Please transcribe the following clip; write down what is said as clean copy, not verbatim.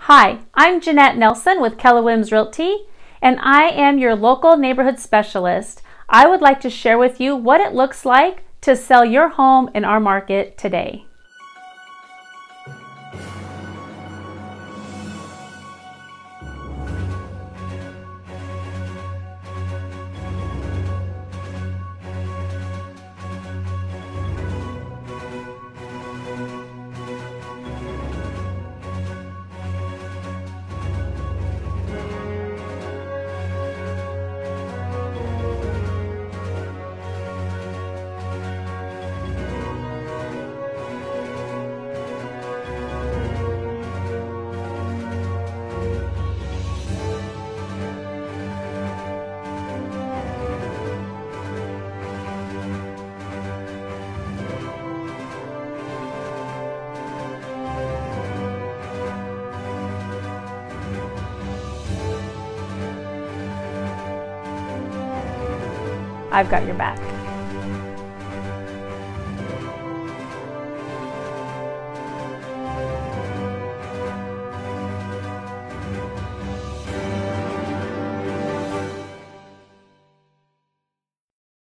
Hi, I'm Jeanette Nelson with Keller Williams Realty, and I am your local neighborhood specialist. I would like to share with you what it looks like to sell your home in our market today. I've got your back.